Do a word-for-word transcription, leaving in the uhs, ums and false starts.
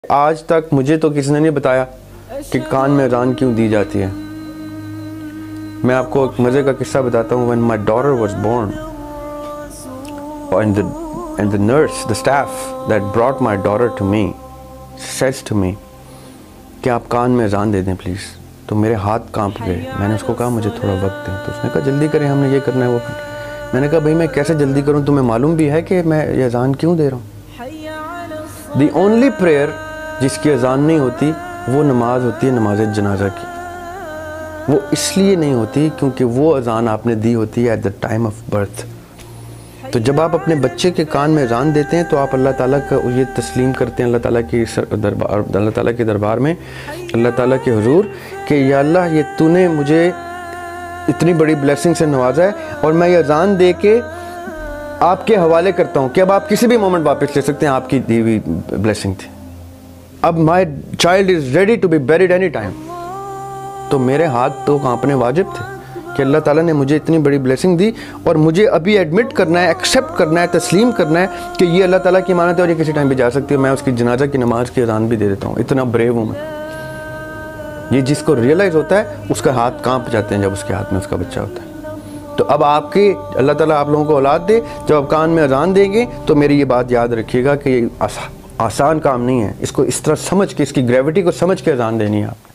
आज तक मुझे तो किसी ने नहीं बताया कि कान में अजान क्यों दी जाती है। मैं आपको एक मज़े का किस्सा बताता हूँ। When my daughter was born, and the and the nurse, the staff that brought my daughter to me says to me कि आप कान में अजान दे दें प्लीज़। तो मेरे हाथ कांप गए। मैंने उसको कहा मुझे थोड़ा वक्त दें। तो उसने कहा जल्दी करें, हमने ये करना है वो करना। मैंने कहा भाई मैं कैसे जल्दी करूँ, तुम्हें मालूम भी है कि मैं ये अजान क्यों दे रहा हूँ। The only prayer जिसकी अजान नहीं होती वो नमाज होती है, नमाज जनाजा की। वो इसलिए नहीं होती क्योंकि वो अजान आपने दी होती है at the time of birth. तो जब आप अपने बच्चे के कान में अजान देते हैं तो आप अल्लाह ताला का ये तस्लीम करते हैं अल्लाह ताला की दरबार अल्लाह ताला के दरबार में, अल्लाह ताला के हुजूर कि या अल्लाह ये तूने मुझे इतनी बड़ी ब्लेसिंग से नवाजा है और मैं ये अजान दे के आपके हवाले करता हूँ कि अब आप किसी भी मोमेंट वापस ले सकते हैं, आपकी दी हुई ब्लेसिंग थी। अब my child is ready to be buried any time. तो मेरे हाथ तो कांपने वाजिब थे कि अल्लाह ताला ने मुझे इतनी बड़ी ब्लेसिंग दी और मुझे अभी एडमिट करना है, एक्सेप्ट करना है, तस्लीम करना है कि ये अल्लाह ताला की इमानत है और ये किसी टाइम भी जा सकती है। मैं उसकी जनाजा की नमाज की अजान भी दे देता हूँ। इतना ब्रेव हूँ मैं। ये जिसको रियलाइज़ होता है उसका हाथ कांप जाते हैं जब उसके हाथ में उसका बच्चा होता है। तो अब आपके अल्लाह ताला आप लोगों को औलाद दे, जब आप कान में अजान देंगे तो मेरी ये बात याद रखिएगा कि ये आसा, आसान काम नहीं है। इसको इस तरह समझ के, इसकी ग्रेविटी को समझ के अजान देनी है आप।